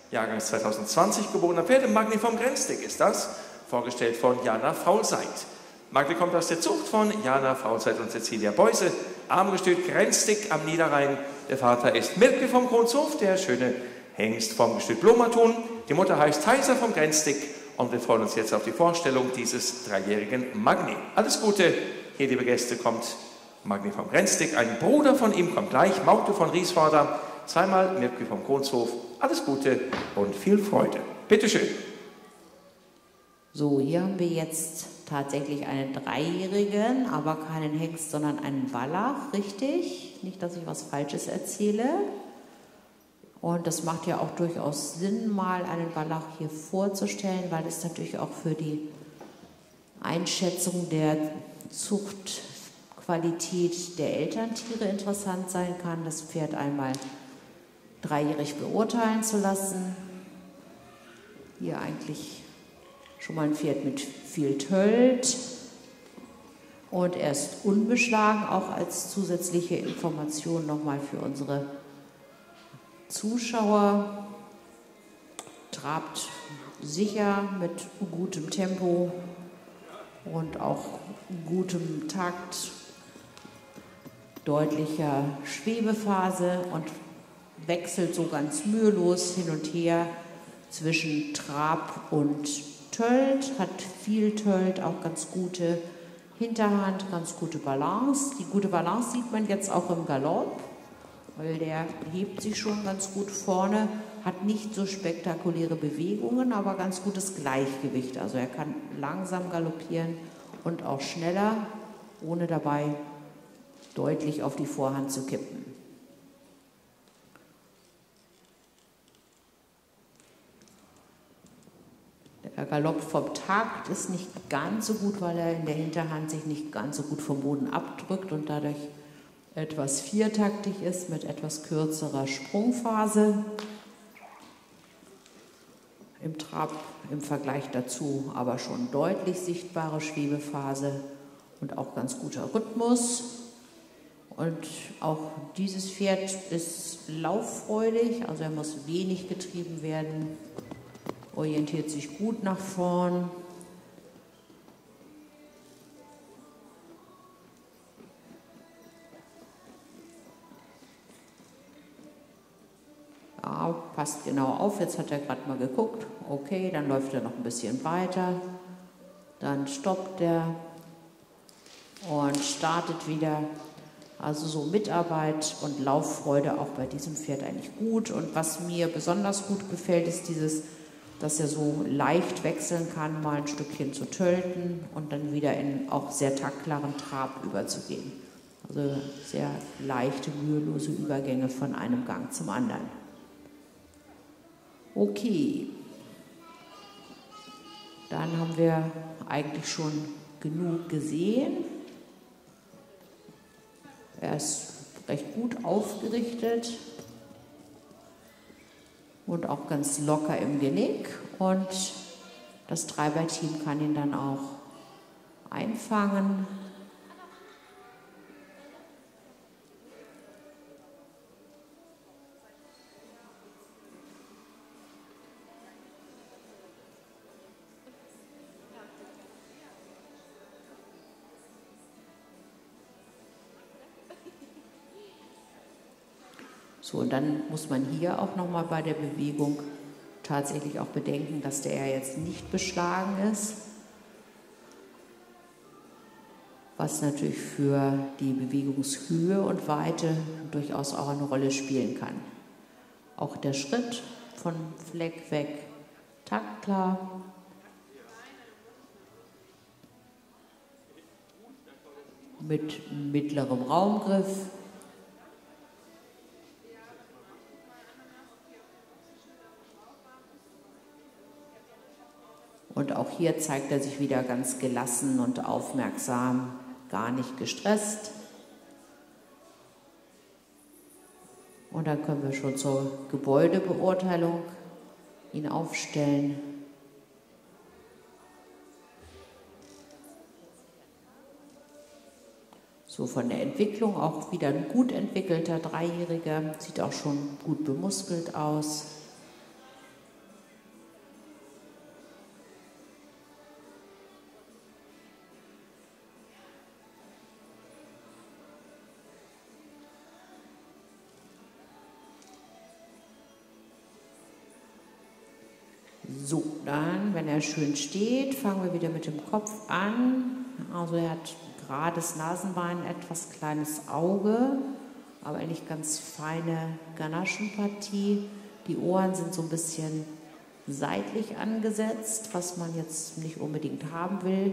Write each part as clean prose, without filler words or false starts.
Jahrgangs 2020 geborener Pferde. Magni vom Grenzdeck ist das, vorgestellt von Jana Faulseit. Magni kommt aus der Zucht von Jana Faulseit und Cecilia Beuse, Armgestüt Grenzdeck am Niederrhein. Der Vater ist Mirke vom Kronshof, der schöne Hengst vom Gestüt Blomatun. Die Mutter heißt Heiser vom Grenzdeck und wir freuen uns jetzt auf die Vorstellung dieses 3-jährigen Magni. Alles Gute, hier liebe Gäste, kommt Magni vom Grenzdeck, ein Bruder von ihm kommt gleich, Maute von Riesforder, zweimal Mirke vom Kronshof. Alles Gute und viel Freude. Bitte schön. So, hier haben wir jetzt tatsächlich einen 3-jährigen, aber keinen Hengst, sondern einen Wallach, richtig? Nicht, dass ich was Falsches erzähle. Und das macht ja auch durchaus Sinn, mal einen Wallach hier vorzustellen, weil es natürlich auch für die Einschätzung der Zuchtqualität der Elterntiere interessant sein kann, das Pferd einmal 3-jährig beurteilen zu lassen. Hier eigentlich schon mal ein Pferd mit viel Tölt und er ist unbeschlagen, auch als zusätzliche Information nochmal für unsere Zuschauer. Trabt sicher mit gutem Tempo und auch gutem Takt, deutlicher Schwebephase und wechselt so ganz mühelos hin und her zwischen Trab und Tölt, hat viel Tölt, auch ganz gute Hinterhand, ganz gute Balance. Die gute Balance sieht man jetzt auch im Galopp, weil der hebt sich schon ganz gut vorne, hat nicht so spektakuläre Bewegungen, aber ganz gutes Gleichgewicht. Also er kann langsam galoppieren und auch schneller, ohne dabei deutlich auf die Vorhand zu kippen. Der Galopp vom Takt ist nicht ganz so gut, weil er in der Hinterhand sich nicht ganz so gut vom Boden abdrückt und dadurch etwas viertaktig ist mit etwas kürzerer Sprungphase. Im Trab im Vergleich dazu aber schon deutlich sichtbare Schwebephase und auch ganz guter Rhythmus. Und auch dieses Pferd ist lauffreudig, also er muss wenig getrieben werden, orientiert sich gut nach vorn. Ja, passt genau auf, jetzt hat er gerade mal geguckt. Okay, dann läuft er noch ein bisschen weiter. Dann stoppt er und startet wieder. Also so Mitarbeit und Lauffreude auch bei diesem Pferd eigentlich gut. Und was mir besonders gut gefällt, ist dieses, dass er so leicht wechseln kann, mal ein Stückchen zu tölten und dann wieder in auch sehr taktklaren Trab überzugehen. Also sehr leichte, mühelose Übergänge von einem Gang zum anderen. Okay, dann haben wir eigentlich schon genug gesehen. Er ist recht gut aufgerichtet und auch ganz locker im Genick und das Treiberteam kann ihn dann auch einfangen. So, und dann muss man hier auch nochmal bei der Bewegung tatsächlich auch bedenken, dass der jetzt nicht beschlagen ist, was natürlich für die Bewegungshöhe und Weite durchaus auch eine Rolle spielen kann. Auch der Schritt von Fleck weg, taktklar. Mit mittlerem Raumgriff. Und auch hier zeigt er sich wieder ganz gelassen und aufmerksam, gar nicht gestresst. Und dann können wir schon zur Gebäudebeurteilung ihn aufstellen. So von der Entwicklung auch wieder ein gut entwickelter 3-Jähriger, sieht auch schon gut bemuskelt aus. So, dann, wenn er schön steht, fangen wir wieder mit dem Kopf an. Also er hat gerades Nasenbein, etwas kleines Auge, aber eigentlich ganz feine Ganaschenpartie. Die Ohren sind so ein bisschen seitlich angesetzt, was man jetzt nicht unbedingt haben will.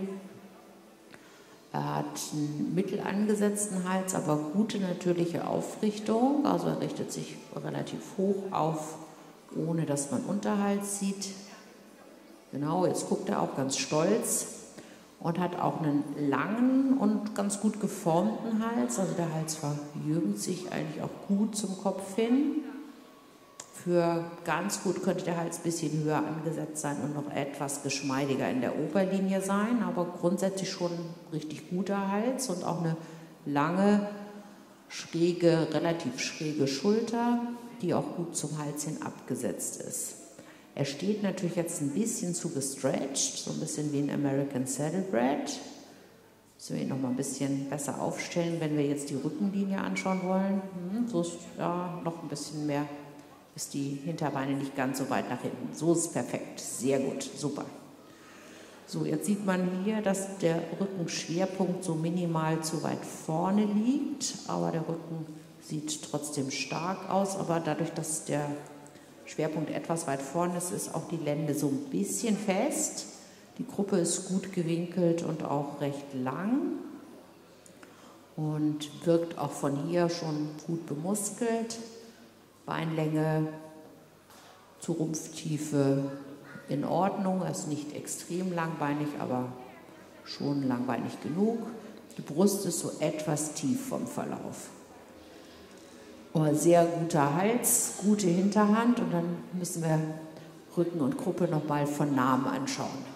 Er hat einen mittel angesetzten Hals, aber gute natürliche Aufrichtung. Also er richtet sich relativ hoch auf, ohne dass man Unterhals sieht. Genau, jetzt guckt er auch ganz stolz und hat auch einen langen und ganz gut geformten Hals. Also der Hals verjüngt sich eigentlich auch gut zum Kopf hin. Für ganz gut könnte der Hals ein bisschen höher angesetzt sein und noch etwas geschmeidiger in der Oberlinie sein, aber grundsätzlich schon ein richtig guter Hals und auch eine lange, schräge, relativ schräge Schulter, die auch gut zum Hals hin abgesetzt ist. Er steht natürlich jetzt ein bisschen zu gestretched, so ein bisschen wie ein American Saddlebred. Müssen wir ihn noch mal ein bisschen besser aufstellen, wenn wir jetzt die Rückenlinie anschauen wollen. So ist ja noch ein bisschen mehr, ist die Hinterbeine nicht ganz so weit nach hinten. So ist es perfekt, sehr gut, super. So, jetzt sieht man hier, dass der Rückenschwerpunkt so minimal zu weit vorne liegt, aber der Rücken sieht trotzdem stark aus, aber dadurch, dass der Schwerpunkt etwas weit vorne ist, ist auch die Lende so ein bisschen fest. Die Gruppe ist gut gewinkelt und auch recht lang und wirkt auch von hier schon gut bemuskelt. Beinlänge zu Rumpftiefe in Ordnung, er ist nicht extrem langbeinig, aber schon langbeinig genug. Die Brust ist so etwas tief vom Verlauf. Aber sehr guter Hals, gute Hinterhand und dann müssen wir Rücken und Gruppe noch mal von Namen anschauen.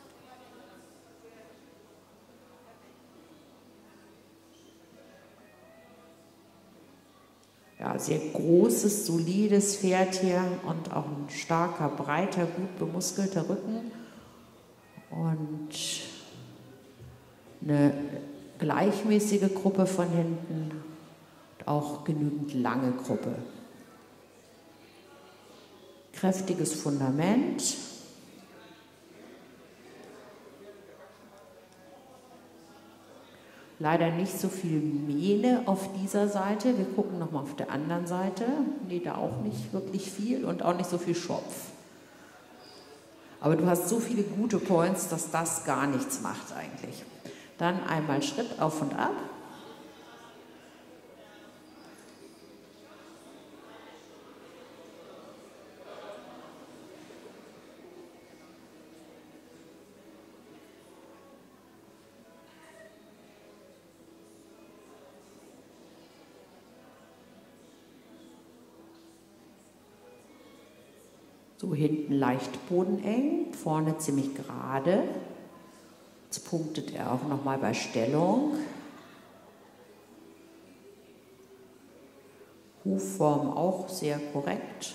Ja, sehr großes, solides Pferd hier und auch ein starker, breiter, gut bemuskelter Rücken und eine gleichmäßige Gruppe von hinten. Auch genügend lange Gruppe. Kräftiges Fundament. Leider nicht so viel Mähne auf dieser Seite. Wir gucken nochmal auf der anderen Seite. Nee, da auch nicht wirklich viel und auch nicht so viel Schopf. Aber du hast so viele gute Points, dass das gar nichts macht eigentlich. Dann einmal Schritt auf und ab. So hinten leicht bodeneng, vorne ziemlich gerade. Jetzt punktet er auch nochmal bei Stellung. Hufform auch sehr korrekt.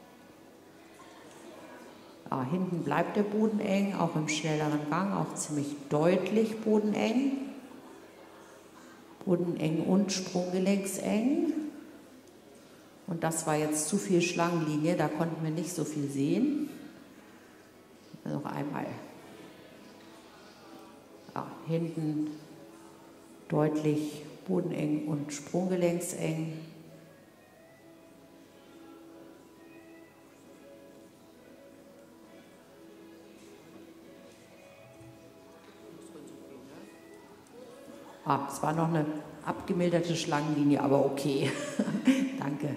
Ja, hinten bleibt der Boden eng, auch im schnelleren Gang, auch ziemlich deutlich bodeneng. Bodeneng und Sprunggelenkseng. Und das war jetzt zu viel Schlangenlinie, da konnten wir nicht so viel sehen. Noch einmal. Ja, hinten deutlich bodeneng und Sprunggelenkseng. Es war noch eine abgemilderte Schlangenlinie, aber okay. Danke.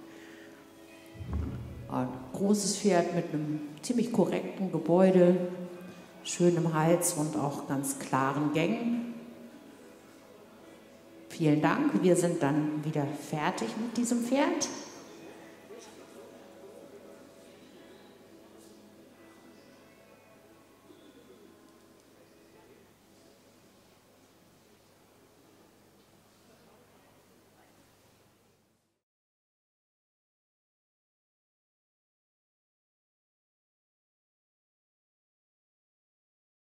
Ein großes Pferd mit einem ziemlich korrekten Gebäude, schönem Hals und auch ganz klaren Gängen. Vielen Dank. Wir sind dann wieder fertig mit diesem Pferd.